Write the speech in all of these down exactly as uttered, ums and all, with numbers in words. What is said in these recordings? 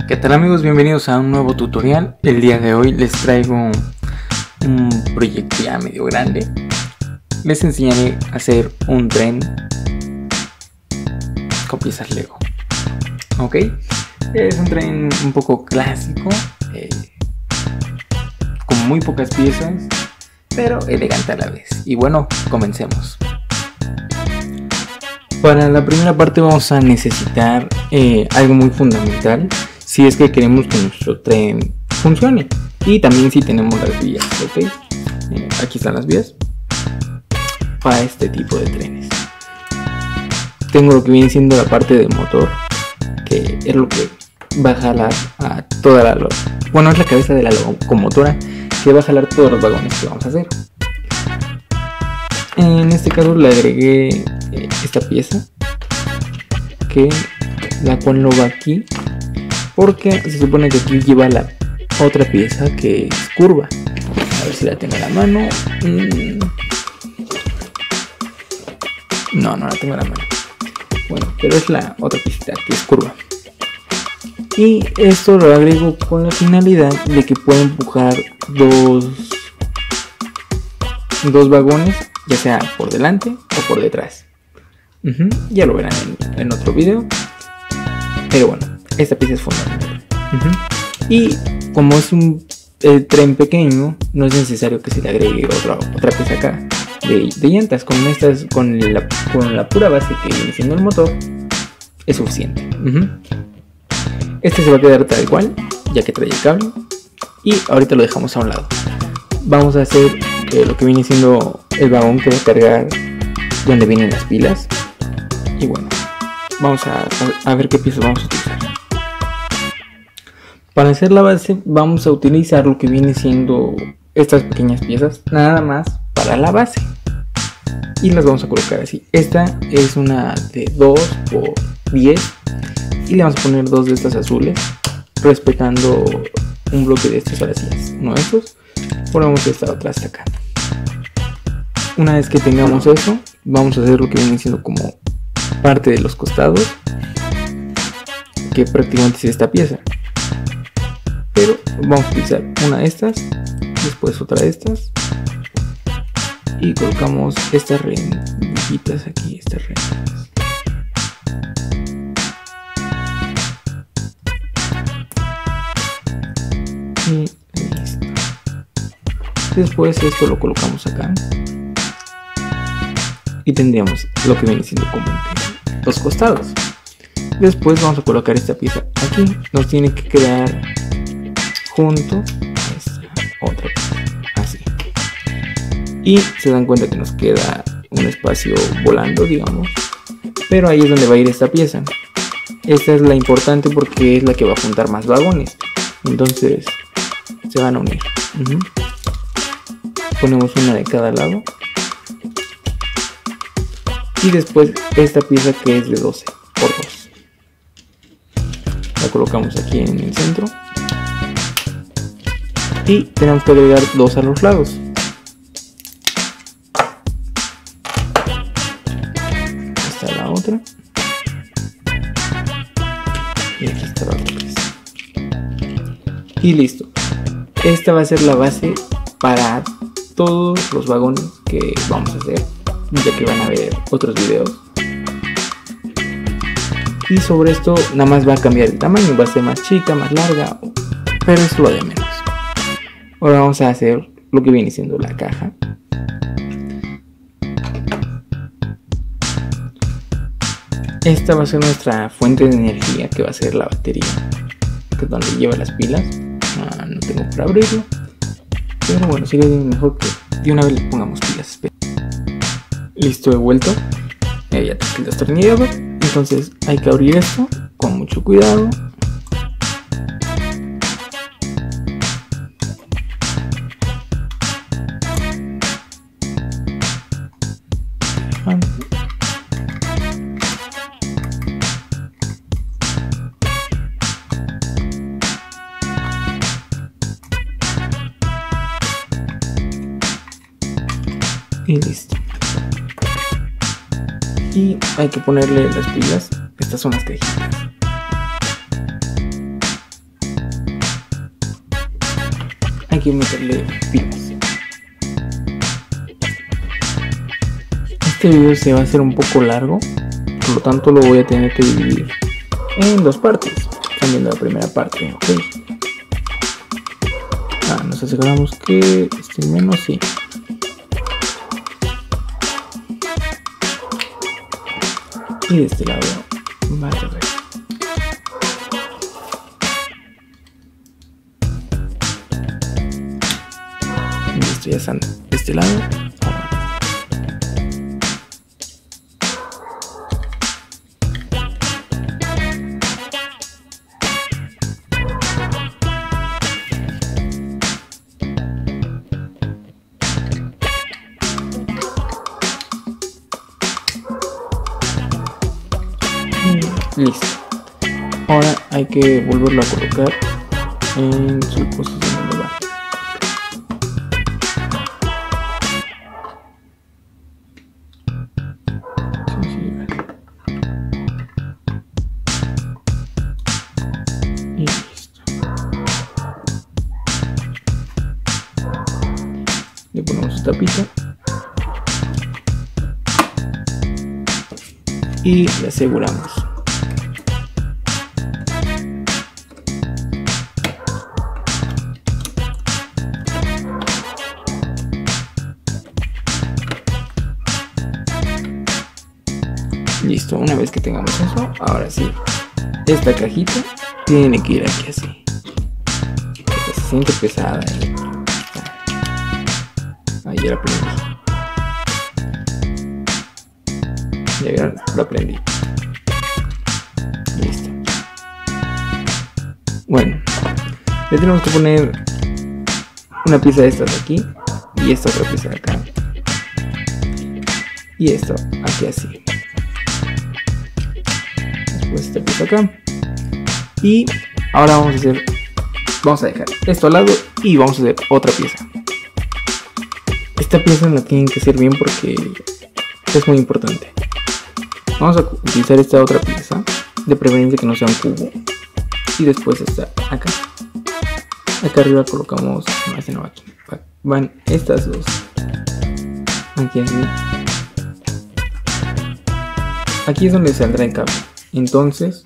¿Qué tal amigos? Bienvenidos a un nuevo tutorial. El día de hoy les traigo un proyecto ya medio grande. Les enseñaré a hacer un tren con piezas Lego. Ok, es un tren un poco clásico, eh, con muy pocas piezas, pero elegante a la vez. Y bueno, comencemos. Para la primera parte vamos a necesitar eh, algo muy fundamental si es que queremos que nuestro tren funcione, y también si tenemos las vías. Ok, eh, aquí están las vías para este tipo de trenes. Tengo lo que viene siendo la parte del motor, que es lo que va a jalar a toda la, bueno, es la cabeza de la locomotora que va a jalar todos los vagones que vamos a hacer. En este caso le agregué eh, esta pieza, que la cual no va aquí porque se supone que aquí lleva la otra pieza que es curva. A ver si la tengo en la mano. mm. no, no la tengo en la mano. Bueno, pero es la otra pieza que es curva, y esto lo agrego con la finalidad de que pueda empujar dos dos vagones, ya sea por delante o por detrás. Uh-huh. Ya lo verán en, en otro video, pero bueno, esta pieza es fundamental. Uh-huh. Y como es un el tren pequeño, no es necesario que se le agregue otra, otra pieza acá de, de llantas. Con estas, con la, con la pura base que viene siendo el motor, es suficiente. Uh-huh. Este se va a quedar tal cual, ya que trae el cable, y ahorita lo dejamos a un lado. Vamos a hacer eh, lo que viene siendo el vagón que va a cargar donde vienen las pilas. Y bueno, vamos a, a ver qué piezas vamos a utilizar. Para hacer la base vamos a utilizar lo que viene siendo estas pequeñas piezas, nada más para la base, y las vamos a colocar así. Esta es una de dos por diez, y le vamos a poner dos de estas azules, respetando un bloque de estos. Ahora sí es uno de estos. Ponemos esta otra hasta acá. Una vez que tengamos eso, vamos a hacer lo que viene siendo como parte de los costados, que prácticamente es esta pieza, pero vamos a utilizar una de estas, después otra de estas, y colocamos estas rendijas aquí, estas rendijas. Y listo. Después esto lo colocamos acá, y tendríamos lo que viene siendo como los costados. Después vamos a colocar esta pieza aquí. Nos tiene que quedar junto a esta otra pieza, así. Y se dan cuenta que nos queda un espacio volando, digamos, pero ahí es donde va a ir esta pieza. Esta es la importante porque es la que va a juntar más vagones, entonces se van a unir. Uh-huh. Ponemos una de cada lado, y después esta pieza que es de doce por dos la colocamos aquí en el centro, y tenemos que agregar dos a los lados. Esta la otra, y aquí está la otra pieza, y listo. Esta va a ser la base para todos los vagones que vamos a hacer, ya que van a ver otros videos. Y sobre esto nada más va a cambiar el tamaño, va a ser más chica, más larga, pero es lo de menos. Ahora vamos a hacer lo que viene siendo la caja. Esta va a ser nuestra fuente de energía, que va a ser la batería, que es donde lleva las pilas. Ah, no tengo para abrirlo, pero bueno, sería mejor que de una vez le pongamos pilas. Listo, he vuelto. Eh, ya tengo el destornillador, entonces hay que abrir esto con mucho cuidado. Y listo. Y hay que ponerle las pilas. Estas son las cajitas. que meterle pilas. Este video se va a hacer un poco largo, por lo tanto lo voy a tener que dividir en dos partes. Están viendo la primera parte, ok. Ah, nos aseguramos que esté menos, sí. Y de este lado va a correr. Listo, ya están de este lado. Listo. Ahora hay que volverlo a colocar en su posición de lugar. Y listo. Le ponemos su tapita y le aseguramos. Listo, una vez que tengamos eso, ahora sí, esta cajita tiene que ir aquí así. Esta se siente pesada. ¿eh? Ahí ya la prendí. Ya vieron, la prendí. Listo. Bueno, le tenemos que poner una pieza de estas aquí y esta otra pieza de acá. Y esto aquí así. Esta pieza acá, y ahora vamos a hacer vamos a dejar esto al lado y vamos a hacer otra pieza. Esta pieza la tienen que hacer bien porque es muy importante. Vamos a utilizar esta otra pieza, de preferencia que no sea un cubo, y después esta acá acá arriba colocamos más de nuevo aquí, van estas dos aquí así. Aquí es donde saldrá el cable. Entonces,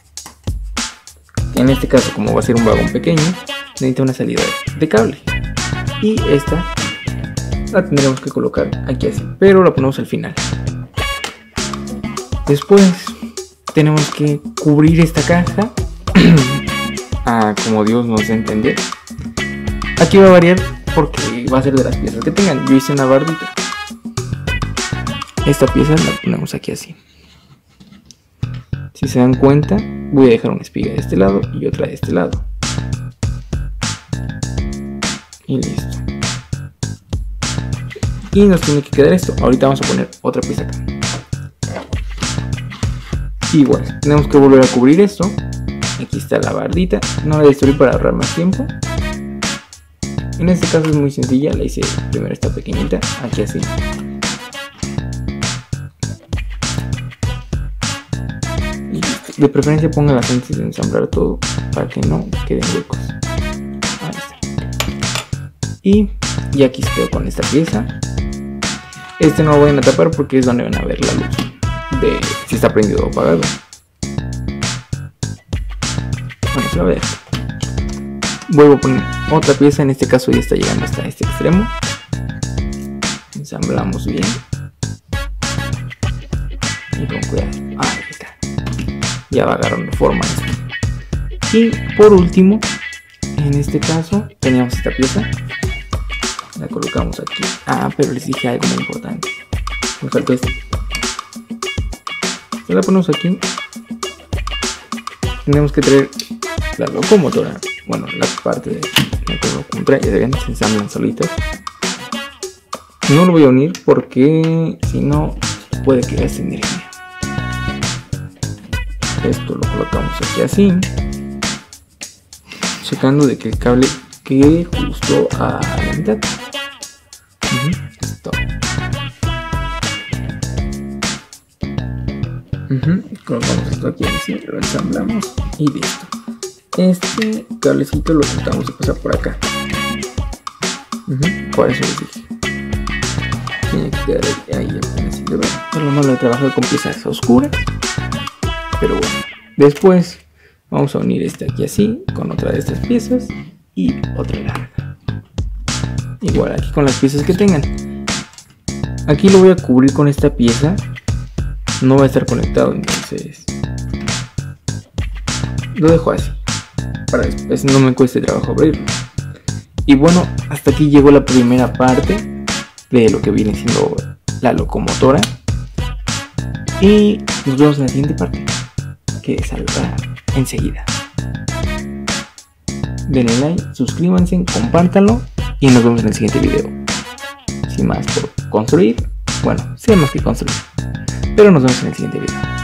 en este caso, como va a ser un vagón pequeño, necesita una salida de cable. Y esta la tendremos que colocar aquí así, pero la ponemos al final. Después tenemos que cubrir esta caja ah, como Dios nos dé a entender. Aquí va a variar porque va a ser de las piezas que tengan. Yo hice una bardita. Esta pieza la ponemos aquí así. Si se dan cuenta, voy a dejar una espiga de este lado y otra de este lado. Y listo. Y nos tiene que quedar esto. Ahorita vamos a poner otra pieza acá. Igual, tenemos que volver a cubrir esto. Aquí está la bardita. No la destruí para ahorrar más tiempo. En este caso es muy sencilla. La hice primero esta pequeñita, aquí así. De preferencia pónganlas antes de ensamblar todo para que no queden huecos. Ahí está. Y ya aquí se quedó con esta pieza. Este no lo vayan a tapar porque es donde van a ver la luz de si está prendido o apagado. Bueno, se va a ver. Vuelvo a poner otra pieza. En este caso ya está llegando hasta este extremo. Ensamblamos bien y con cuidado. Ahí está. Ya va agarrando forma esto. Y por último, en este caso teníamos esta pieza, la colocamos aquí. Ah, pero les dije algo muy importante, me faltó esto. Ya la ponemos aquí. Tenemos que traer la locomotora, bueno, la parte de la locomotora, ya ven, se ensamblan solitas. No lo voy a unir porque si no puede quedar sin energía. Esto lo colocamos aquí así, checando de que el cable quede justo a la mitad. Uh-huh. Esto. Uh-huh. Colocamos esto aquí así, lo ensamblamos y listo. Este cablecito lo tratamos de pasar por acá. Uh-huh. Por eso les dije. Tiene que quedar ahí, ahí apenas así de ver. Por lo malo de trabajar con piezas oscuras. Pero bueno. Después vamos a unir esta aquí así con otra de estas piezas y otra larga. Igual aquí con las piezas que tengan. Aquí lo voy a cubrir con esta pieza. No va a estar conectado, entonces lo dejo así para después no me cueste trabajo abrirlo. Y bueno, hasta aquí llegó la primera parte de lo que viene siendo la locomotora. Y nos vemos en la siguiente parte, que saldrá enseguida. Denle like, suscríbanse, compártanlo y nos vemos en el siguiente video. Sin más por construir, bueno, sin más que construir, pero nos vemos en el siguiente video.